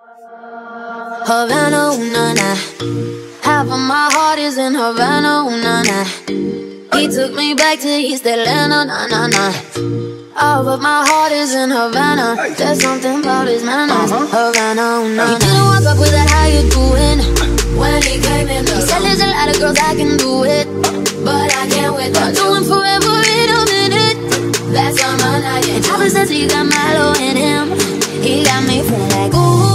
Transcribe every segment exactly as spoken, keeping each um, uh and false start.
Havana, ooh, na na. Half of my heart is in Havana, ooh, na na. He took me back to East Atlanta, na na na. All of my heart is in Havana. There's something about his manners. Havana, ooh, na na. He didn't walk up with that, how you doing? When he came in, he said there's a lot of girls I can do it, but I can't wait. I'm doing forever in a minute. That's on my night. And Papa says he got Milo in him. He got me feeling like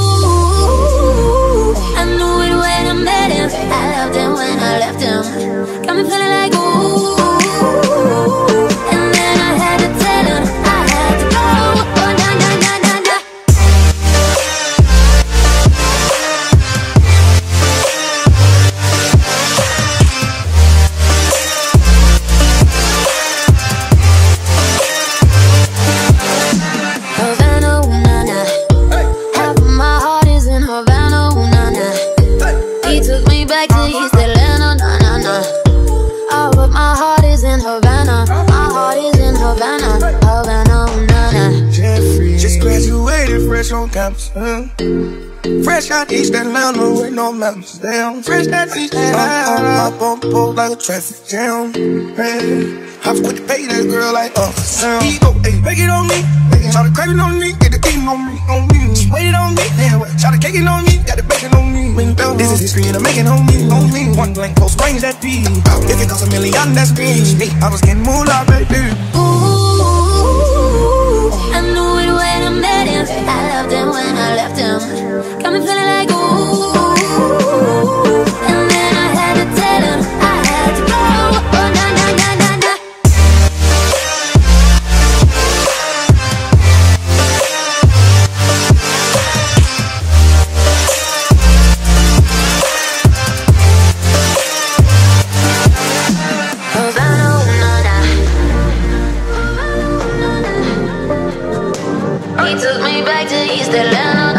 ooh. I knew it when I met him. I loved him when I left him. Got me feeling like ooh. And then I had to tell him I had to go. Oh, na na na na na. Havana, ooh, na na. Half of my heart is in Havana, ooh, na na. He took me back to East Atlanta, na na na. All of my heart is in Havana. My heart is in Havana, Havana, ooh, na na. Jeffrey, just graduated, fresh on campus. Uh. Fresh out East Atlanta with no mountains down. Fresh out East Atlanta, up on pole like a traffic jam. Hey, I'm quick to pay that girl like uh. He go, hey, make it on me. Try to crave it on me, get the beam on me, on me. She waited on me, yeah. Try to cake it on me, got the bacon on me. This is history and I'm making on me, on me. One blank post range that beat. If it costs a million, that's green. I was getting moolah, baby. Ooh, I knew it when I met him. I loved him when I left him. Got me feeling like ooh. And then I had to tell him I had to go. Oh, na na na na na. Havana, ooh, na na. He took me back to East Atlanta.